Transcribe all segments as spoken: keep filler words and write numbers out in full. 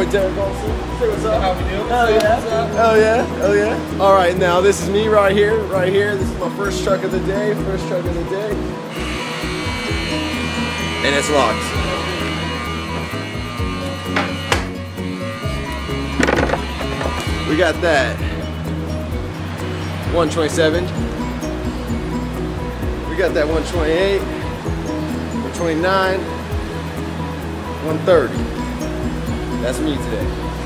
boy Derek Olsen. Say what's up. How we doing? Hell yeah. Hell yeah. Hell yeah. All right, now this is me right here, right here. This is my first truck of the day, first truck of the day. And it's locked. We got that. one twenty-seven. We got that one twenty-eight, one twenty-nine, one thirty. That's me today.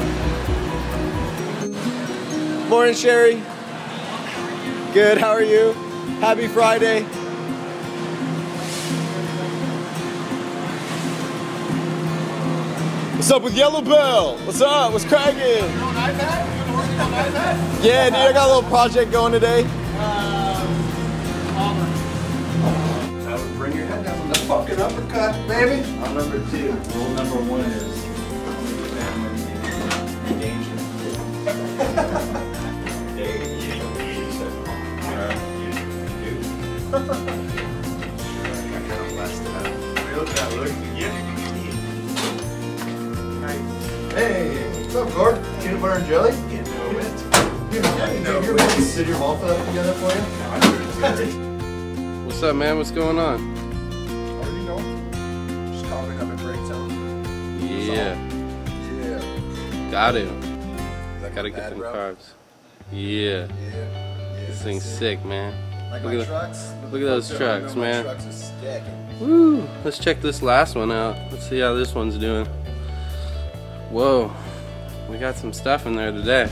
Morning, Sherry. Good, how are you? Happy Friday. What's up with Yellow Bell? What's up? What's cracking? You on iPad? You working on iPad? Yeah, dude, I got a little project going today. Um, Auburn. That would bring your head down with the fucking uppercut, baby. I'm number two. Rule number one is family danger. Hey, you said, I kind of blasted out. Real guy, look. Yeah. Hey, what's up, Gord? Peanut butter and jelly? Yeah, no it. You know, yeah, no you're going to sit your mom put that together for you? What's up, man? What's going on? Already know. Just carving up a great sound. Yeah. Yeah. Got to. Like Gotta get bad them route? carbs. Yeah. Yeah. This thing's sick, man. Like Look my at the- trucks. look at those Folks trucks, don't know my man. Trucks are stacking. Woo! Let's check this last one out. Let's see how this one's doing. Whoa. We got some stuff in there today.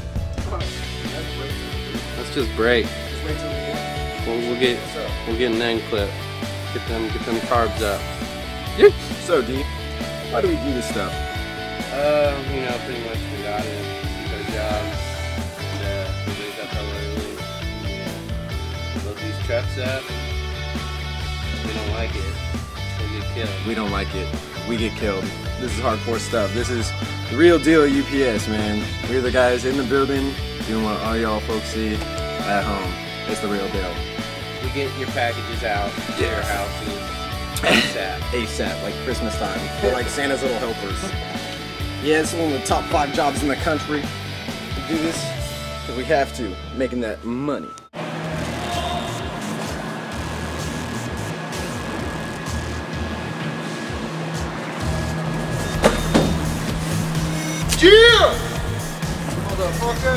Let's just break. Just wait till we get. We'll, we'll get What's up? we'll get an end clip. Get them get them carbs up. Yeah. So D, why do we do this stuff? Um, you know, pretty much we got it. We got a job. And uh, we wake up hella early. Yeah. Load these trucks up. We don't like it. We'll get killed. We don't like it. We get killed. This is hardcore stuff. This is the real deal U P S, man. We're the guys in the building doing what all y'all folks see at home. It's the real deal. We get your packages out to your houses ASAP. ASAP, like Christmas time. We're like Santa's little helpers. Yeah, it's one of the top five jobs in the country. We do this because we have to, making that money. Yeah! Motherfucker!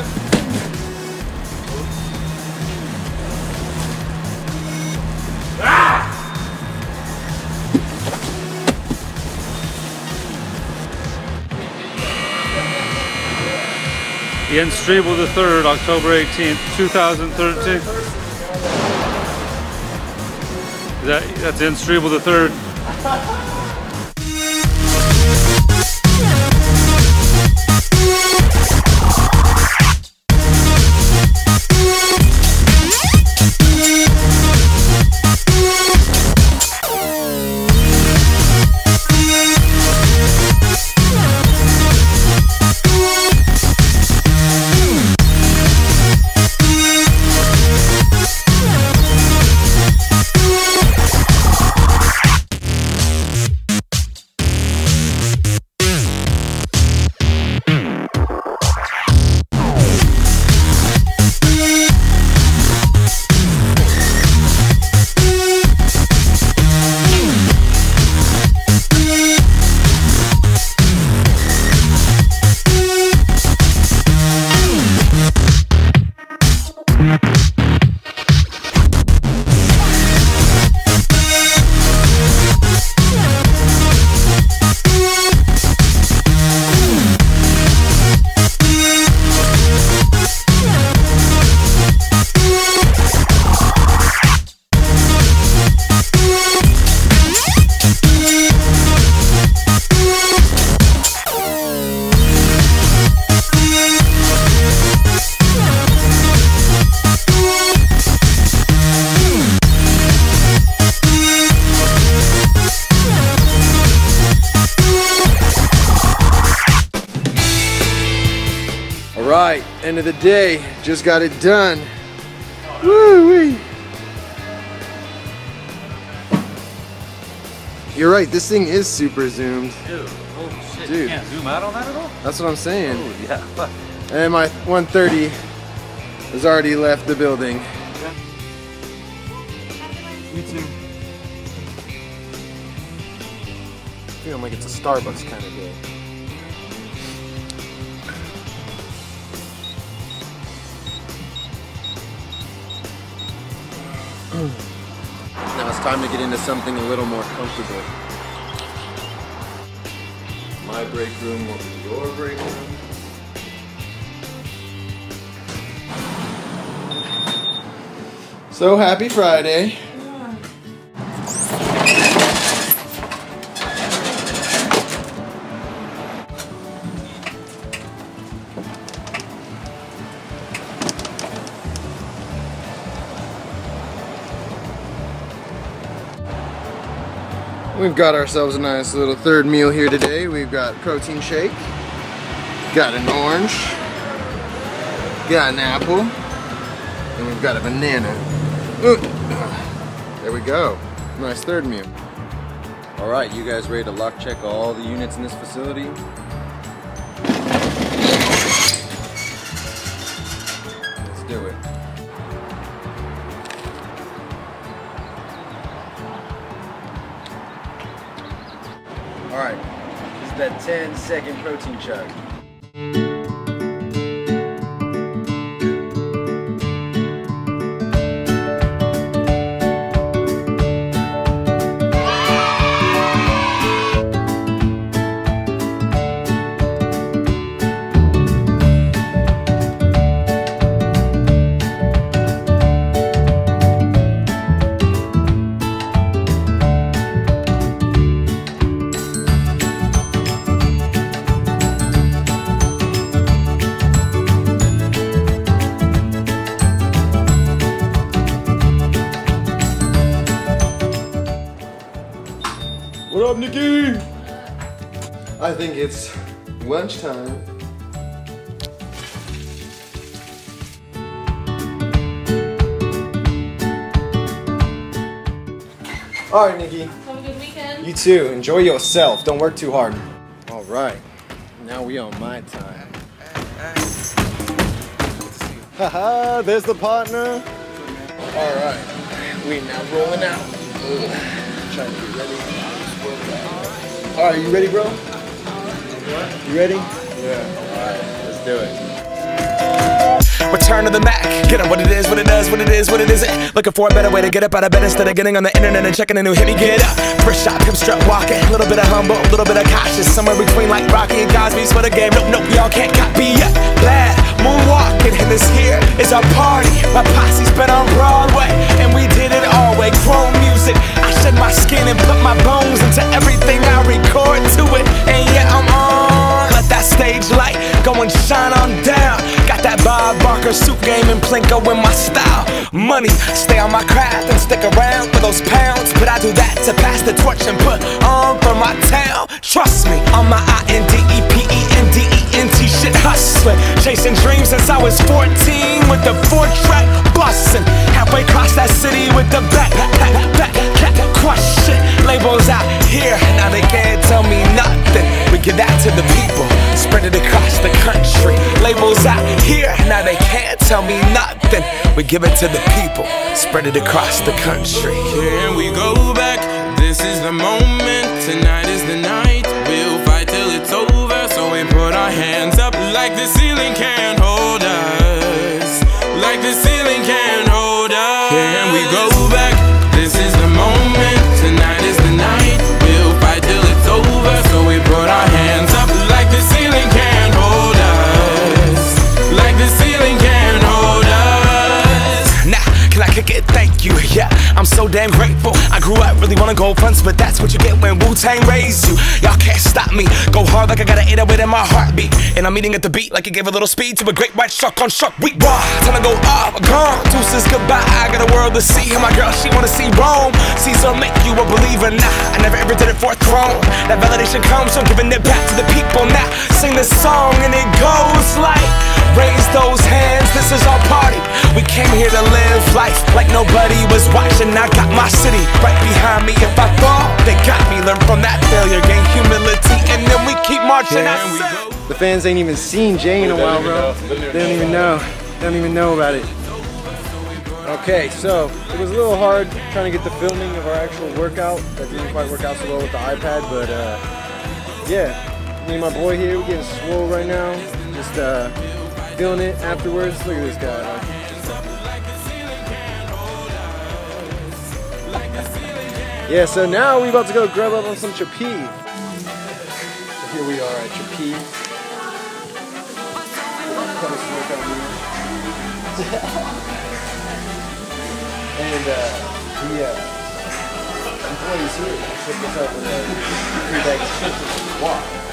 Jens Strebel the third, October eighteenth, two thousand thirteen. That, that's Jens Strebel the third. Right, end of the day, just got it done. Woo-wee. You're right, this thing is super zoomed. Dude, Oh shit, Dude. you can't zoom out on that at all? That's what I'm saying. Oh yeah, fuck. And my one thirty has already left the building. You too. Feeling like it's a Starbucks kind of day. Now it's time to get into something a little more comfortable. My break room will be your break room. So happy Friday. We've got ourselves a nice little third meal here today. We've got protein shake, got an orange, got an apple, and we've got a banana. Ooh. There we go. Nice third meal. All right, you guys ready to lock check all the units in this facility? Let's do it. All right, this is that ten second protein chug. What up, Nikki? I think it's lunchtime. All right, Nikki. Have a good weekend. You too. Enjoy yourself. Don't work too hard. All right. Now we on my time. Haha, there's the partner. All right. We now rolling out. Ugh. Trying to get ready. All right, you ready, bro? You ready? Yeah. All right, let's do it. Return to the Mac, get up what it is, what it does, what it is, what it isn't. Looking for a better way to get up out of bed instead of getting on the internet and checking a new hit. Me get up, first shot, come strut walking. Little bit of humble, little bit of cautious. Somewhere between like Rocky and Cosby's for the game. Nope, nope, y'all can't copy yet. Glad moonwalking, and this here is our party. My posse's been on Broadway, and we did it all way. Chrome music, I shed my skin and put my bones into everything I record to it. And yeah, I'm on. Let that stage light go and shine on down. Got that Bob Barker suit game and Plinko in my style. Money, stay on my craft and stick around for those pounds. But I do that to pass the torch and put on for my town. Trust me, on my I N D E P E N D E N T shit hustling. Chasing dreams since I was fourteen with the four track bustin'. Halfway across that city with the back, back, back, back, crush shit. Labels out here, now they can't tell me nothing. We give that to the people, spread it across the country. Labels out here, now they can't tell me nothing. We give it to the people, spread it across the country. Here we go back, this is the moment. Tonight is the night, we'll fight till it's over. So we put our hands up like the ceiling can't hold us. Like the ceiling can't hold us. Here we go back, this is the moment. Tonight is the night, we'll fight till it's over. So we put our hands up like the ceiling can't hold us. Like the ceiling can't hold us. Nah, can I kick it? Thank you, yeah, I'm so damn grateful. I grew up really wanna go fronts, but that's what you get when Wu-Tang raised you. Y'all can't stop me, go hard like I got an eight oh eight in my heartbeat. And I'm eating at the beat like it gave a little speed to a great white shark on shark week. Raw, time to go up, gone, deuces goodbye. I got a world to see, and my girl, she wanna see Rome. Caesar make you a believer, nah, I never ever did it for a throne. That validation comes from giving it back to the people. Now, sing this song and it goes like, raise those hands, this is our party. We came here to live life like nobody was watching. I got my city right behind me. If I fall, they got me. Learn from that failure, gain humility, and then we marching. I said. The fans ain't even seen Jay in a while, bro. They don't even know. They don't even know about it. Okay, so it was a little hard trying to get the filming of our actual workout. That didn't quite work out so well with the iPad, but uh, yeah, me and my boy here, we're getting swole right now. Just uh, feeling it afterwards. Look at this guy. Yeah, so now we're about to go grub up on some Chapee. So here we are at Chapee. And uh, the uh, employees here picked us up with a three bag of chips and some guac.